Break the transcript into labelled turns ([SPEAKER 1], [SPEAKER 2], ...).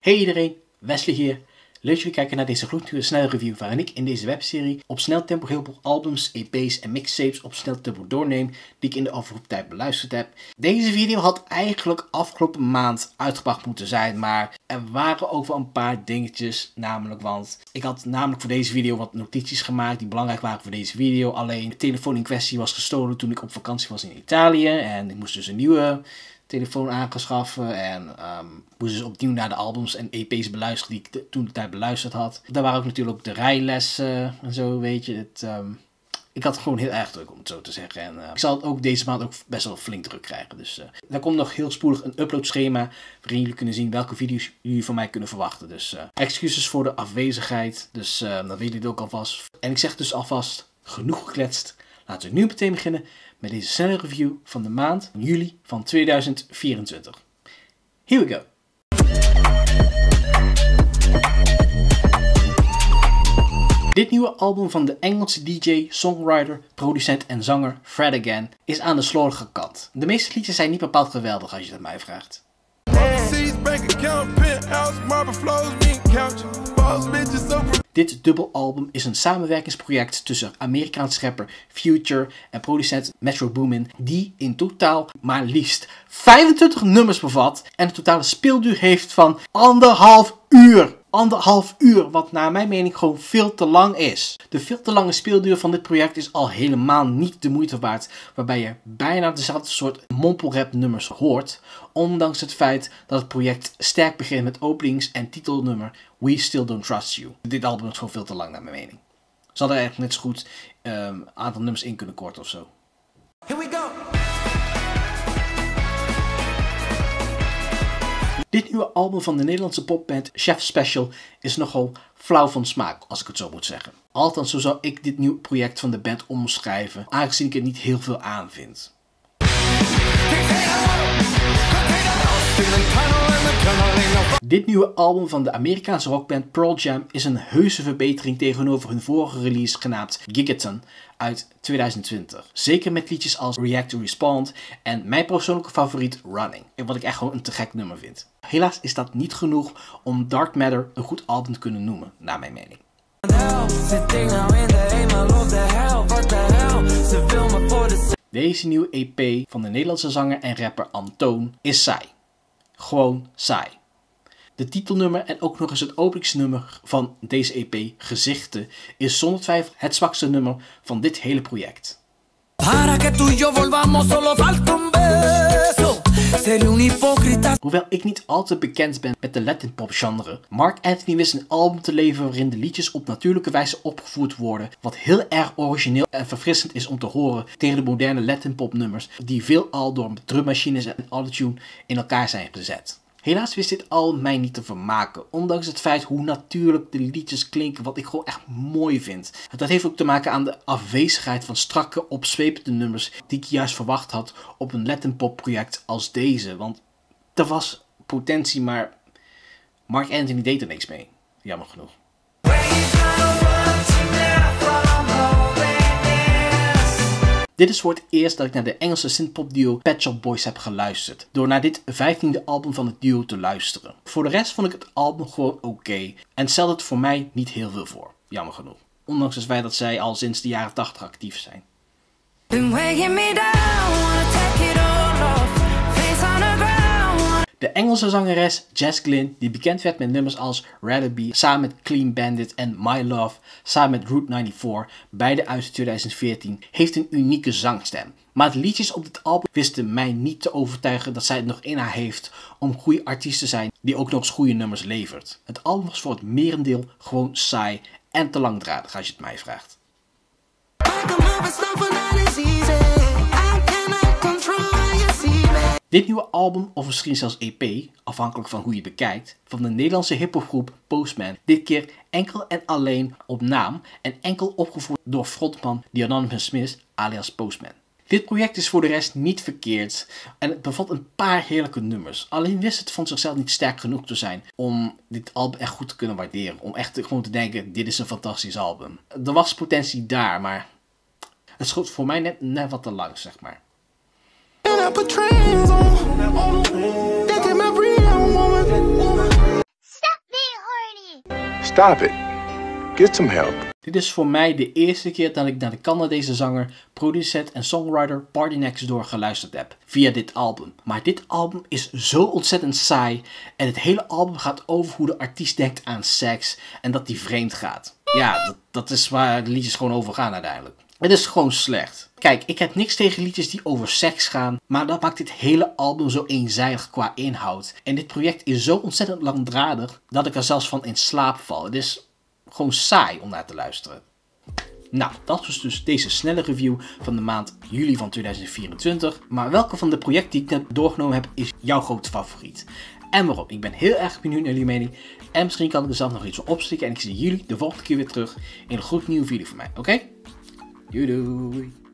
[SPEAKER 1] Hey iedereen, Wesley hier. Leuk dat jullie kijken naar deze gloednieuwe snelle review waarin ik in deze webserie op snel tempo heel veel albums, EP's en mixtapes op snel tempo doorneem die ik in de afgelopen tijd beluisterd heb. Deze video had eigenlijk afgelopen maand uitgebracht moeten zijn, maar er waren ook wel een paar dingetjes, want ik had voor deze video wat notities gemaakt die belangrijk waren voor deze video. Alleen de telefoon in kwestie was gestolen toen ik op vakantie was in Italië en ik moest dus een nieuwe telefoon aangeschaffen en moest dus opnieuw naar de albums en EP's beluisteren die ik toen de tijd beluisterd had. Daar waren ook natuurlijk de rijlessen en zo, weet je. Ik had het gewoon heel erg druk, om het zo te zeggen. En ik zal het ook deze maand ook best wel flink druk krijgen. Dus daar komt nog heel spoedig een uploadschema waarin jullie kunnen zien welke video's jullie van mij kunnen verwachten. Dus excuses voor de afwezigheid. Dus dan weten jullie het ook alvast. En ik zeg dus alvast genoeg gekletst. Laten we nu meteen beginnen met deze snelle review van de maand juli van 2024. Here we go! Dit nieuwe album van de Engelse DJ, songwriter, producent en zanger Fred Again is aan de slordige kant. De meeste liedjes zijn niet bepaald geweldig als je het mij vraagt. Dit dubbelalbum is een samenwerkingsproject tussen Amerikaanse rapper Future en producent Metro Boomin, die in totaal maar liefst 25 nummers bevat en een totale speelduur heeft van 1,5 uur. 1,5 uur, wat naar mijn mening gewoon veel te lang is. De veel te lange speelduur van dit project is al helemaal niet de moeite waard, waarbij je bijna dezelfde soort mompelrap nummers hoort, ondanks het feit dat het project sterk begint met openings- en titelnummer We Still Don't Trust You. Dit album is gewoon veel te lang naar mijn mening. Ze hadden eigenlijk net zo goed een aantal nummers in kunnen korten of zo. Here we go! Dit nieuwe album van de Nederlandse popband Chef Special is nogal flauw van smaak, als ik het zo moet zeggen. Althans, zo zou ik dit nieuwe project van de band omschrijven, aangezien ik er niet heel veel aan vind. Dit nieuwe album van de Amerikaanse rockband Pearl Jam is een heuse verbetering tegenover hun vorige release genaamd Gigaton uit 2020. Zeker met liedjes als React to Respond en mijn persoonlijke favoriet Running, wat ik echt gewoon een te gek nummer vind. Helaas is dat niet genoeg om Dark Matter een goed album te kunnen noemen, naar mijn mening. Deze nieuwe EP van de Nederlandse zanger en rapper Antoon is saai. Gewoon saai. De titelnummer en ook nog eens het openingsnummer van deze EP, Gezichten, is zonder twijfel het zwakste nummer van dit hele project. Hoewel ik niet al te bekend ben met de Latin pop genre, Marc Anthony wist een album te leveren waarin de liedjes op natuurlijke wijze opgevoerd worden, wat heel erg origineel en verfrissend is om te horen tegen de moderne Latin pop nummers die veelal door drummachines en autotune in elkaar zijn gezet. Helaas wist dit album mij niet te vermaken, ondanks het feit hoe natuurlijk de liedjes klinken, wat ik gewoon echt mooi vind. Dat heeft ook te maken aan de afwezigheid van strakke, opzwepende nummers die ik juist verwacht had op een Latin pop project als deze. Want er was potentie, maar Marc Anthony deed er niks mee. Jammer genoeg. Dit is voor het eerst dat ik naar de Engelse synthpop duo Pet Shop Boys heb geluisterd, door naar dit 15e album van het duo te luisteren. Voor de rest vond ik het album gewoon oké en stelde het voor mij niet heel veel voor, jammer genoeg. Ondanks het feit dat zij al sinds de jaren 80 actief zijn. De Engelse zangeres Jess Glynne, die bekend werd met nummers als Rather Be samen met Clean Bandit en My Love samen met Route 94, beide uit 2014, heeft een unieke zangstem. Maar de liedjes op dit album wisten mij niet te overtuigen dat zij het nog in haar heeft om goede artiest te zijn die ook nog eens goede nummers levert. Het album was voor het merendeel gewoon saai en te langdradig als je het mij vraagt. Dit nieuwe album, of misschien zelfs EP, afhankelijk van hoe je het bekijkt, van de Nederlandse hiphopgroep Postman, dit keer enkel en alleen op naam en enkel opgevoerd door frontman The Anonymous Smith alias Postman. Dit project is voor de rest niet verkeerd en het bevat een paar heerlijke nummers. Alleen wist het van zichzelf niet sterk genoeg te zijn om dit album echt goed te kunnen waarderen. Om echt gewoon te denken, dit is een fantastisch album. Er was potentie daar, maar het schoot voor mij net wat te lang, zeg maar.
[SPEAKER 2] Stop it. Get some help.
[SPEAKER 1] Dit is voor mij de eerste keer dat ik naar de Canadese zanger, producent en songwriter PartyNextDoor geluisterd heb via dit album. Maar dit album is zo ontzettend saai en het hele album gaat over hoe de artiest denkt aan seks en dat die vreemd gaat. Ja, dat is waar de liedjes gewoon over gaan uiteindelijk. Het is gewoon slecht. Kijk, ik heb niks tegen liedjes die over seks gaan, maar dat maakt dit hele album zo eenzijdig qua inhoud. En dit project is zo ontzettend langdradig dat ik er zelfs van in slaap val. Het is gewoon saai om naar te luisteren. Nou, dat was dus deze snelle review van de maand juli van 2024. Maar welke van de projecten die ik net doorgenomen heb is jouw grote favoriet? En waarom? Ik ben heel erg benieuwd naar jullie mening. En misschien kan ik er zelf nog iets op opsteken. En ik zie jullie de volgende keer weer terug in een goed nieuwe video van mij. Oké? Doei doei!